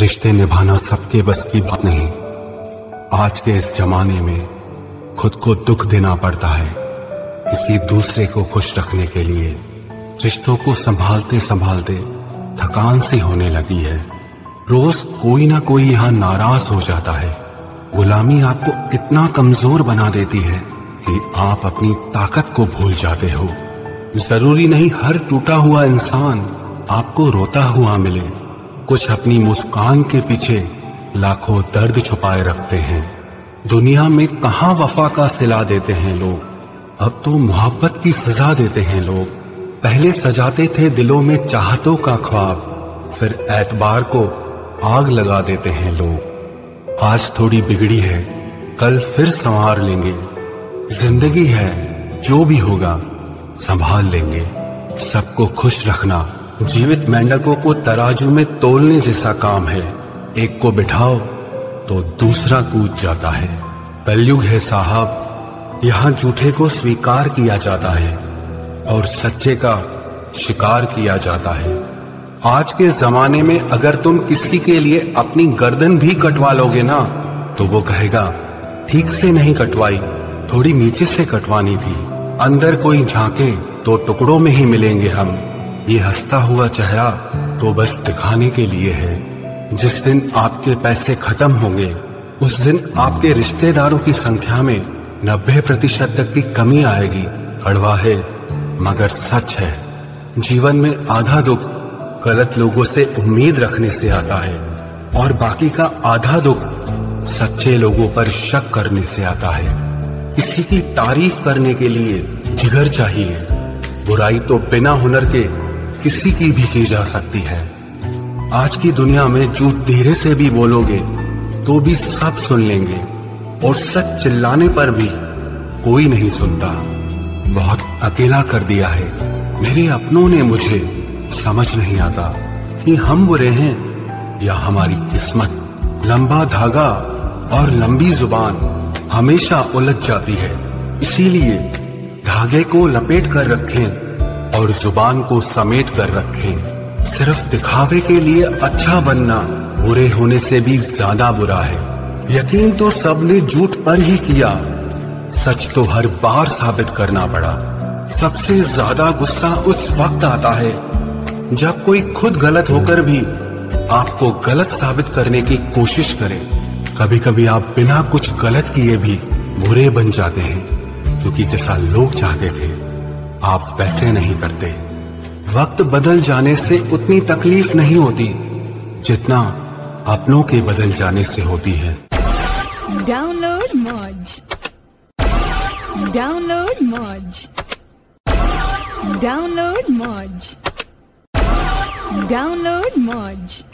रिश्ते निभाना सबके बस की बात नहीं। आज के इस जमाने में खुद को दुख देना पड़ता है किसी दूसरे को खुश रखने के लिए। रिश्तों को संभालते संभालते थकान सी होने लगी है। रोज कोई ना कोई यहाँ नाराज हो जाता है। गुलामी आपको इतना कमजोर बना देती है कि आप अपनी ताकत को भूल जाते हो। जरूरी नहीं हर टूटा हुआ इंसान आपको रोता हुआ मिले। कुछ अपनी मुस्कान के पीछे लाखों दर्द छुपाए रखते हैं। दुनिया में कहां वफा का सिला देते हैं लोग, अब तो मोहब्बत की सजा देते हैं लोग। पहले सजाते थे दिलों में चाहतों का ख्वाब, फिर एतबार को आग लगा देते हैं लोग। आज थोड़ी बिगड़ी है, कल फिर संवार लेंगे। जिंदगी है, जो भी होगा संभाल लेंगे। सबको खुश रखना जीवित मेंढकों को तराजू में तोलने जैसा काम है। एक को बिठाओ तो दूसरा कूद जाता है। कलयुग है साहब, यहाँ झूठे को स्वीकार किया जाता है और सच्चे का शिकार किया जाता है। आज के जमाने में अगर तुम किसी के लिए अपनी गर्दन भी कटवा लोगे ना, तो वो कहेगा ठीक से नहीं कटवाई, थोड़ी नीचे से कटवानी थी। अंदर कोई झांके तो टुकड़ों में ही मिलेंगे हम। ये हंसता हुआ चेहरा तो बस दिखाने के लिए है। जिस दिन आपके पैसे खत्म होंगे, उस दिन आपके रिश्तेदारों की संख्या में 90% तक की कमी आएगी। कड़वा है मगर सच है। जीवन में आधा दुख गलत लोगों से उम्मीद रखने से आता है और बाकी का आधा दुख सच्चे लोगों पर शक करने से आता है। किसी की तारीफ करने के लिए जिगर चाहिए। बुराई तो बिना हुनर के किसी की भी की जा सकती है। आज की दुनिया में झूठ धीरे से भी बोलोगे तो भी सब सुन लेंगे और सच चिल्लाने पर भी कोई नहीं सुनता। बहुत अकेला कर दिया है मेरे अपनों ने मुझे। समझ नहीं आता कि हम बुरे हैं या हमारी किस्मत। लंबा धागा और लंबी जुबान हमेशा उलझ जाती है, इसीलिए धागे को लपेट कर रखें और जुबान को समेट कर रखें। सिर्फ दिखावे के लिए अच्छा बनना बुरे होने से भी ज्यादा बुरा है। यकीन तो सबने झूठ पर ही किया, सच तो हर बार साबित करना पड़ा। सबसे ज्यादा गुस्सा उस वक्त आता है जब कोई खुद गलत होकर भी आपको गलत साबित करने की कोशिश करे। कभी कभी आप बिना कुछ गलत किए भी बुरे बन जाते हैं, क्योंकि जैसा लोग चाहते थे आप वैसे नहीं करते। वक्त बदल जाने से उतनी तकलीफ नहीं होती जितना अपनों के बदल जाने से होती है। डाउनलोड मौज, डाउनलोड मौज, डाउनलोड मौज, डाउनलोड मौज।